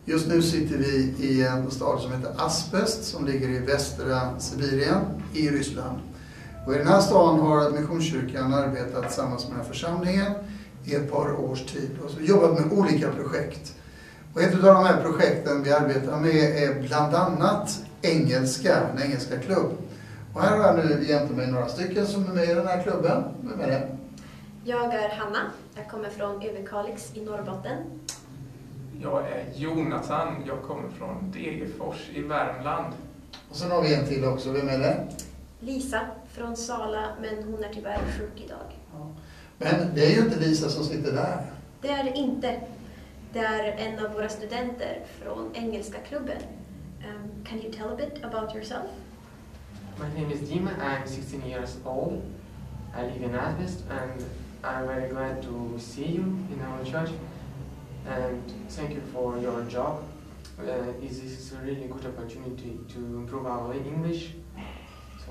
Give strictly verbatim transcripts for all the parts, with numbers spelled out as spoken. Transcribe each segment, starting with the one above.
Just nu sitter vi i en stad som heter Aspest som ligger i västra Sibirien i Ryssland. Och i den här staden har Missionskyrkan arbetat tillsammans med den här församlingen i ett par års tid och så jobbat med olika projekt. Och ett av de här projekten vi arbetar med är bland annat engelska, en engelska klubb. Och här har jag nu jämte mig några stycken som är med i den här klubben. Vem är det? Jag är Hanna. Jag kommer från Överkalix i Norrbotten. Jag är Jonathan. Jag kommer från Degerfors i Värmland. Och sen har vi en till också. Vem är det? Lisa från Sala, men hon är tyvärr sjuk idag. Ja. Men det är ju inte Lisa som sitter där. Det är det inte. Det är en av våra studenter från engelska klubben. Um, can you tell a bit about yourself? My name is Dima. I'm sixteen years old. I live in Aspest and I'm very glad to see you in our church. And thank you for your job. Uh, this is a really good opportunity to improve our English. So,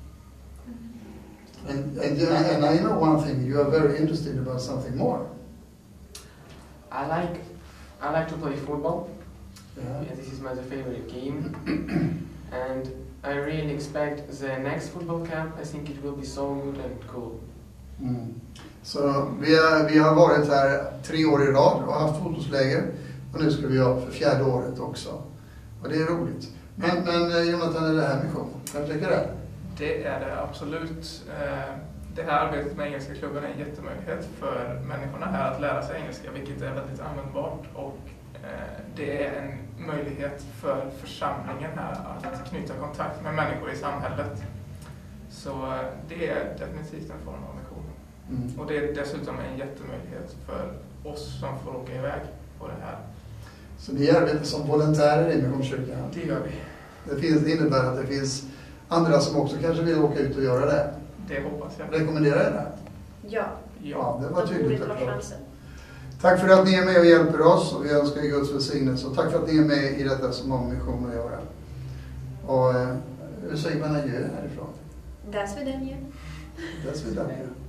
yeah. And, and, and I know one thing, you are very interested about something more. I like I like to play football. Yeah. Yeah, this is my favorite game. And I really expect the next football camp. I think it will be so good and cool. Mm. Så vi, är, vi har varit här tre år i rad och haft fotbollsläger. Och nu ska vi ha för fjärde året också. Och det är roligt. Men, men Jonathan, är det här mission? Kan du tycka det? Det är det absolut. Det här arbetet med engelska klubben är en jättemöjlighet för människorna här att lära sig engelska, vilket är väldigt användbart. Och det är en möjlighet för församlingen här att knyta kontakt med människor i samhället. Så det är definitivt en form av mission. Mm. Och det är dessutom en jättemöjlighet för oss som får åka iväg på det här. Så ni arbetar som volontärer i Missionskyrkan? Det gör vi. Det, finns, det innebär att det finns andra som också kanske vill åka ut och göra det? Det hoppas jag. Rekommenderar jag det? Ja. Ja, det var tydligt. Tack för att ni är med och hjälper oss och vi önskar Guds välsignelse. Och tack för att ni är med i detta som har med mission att göra. Och hur säger man adjö härifrån? That's with you. That's with you.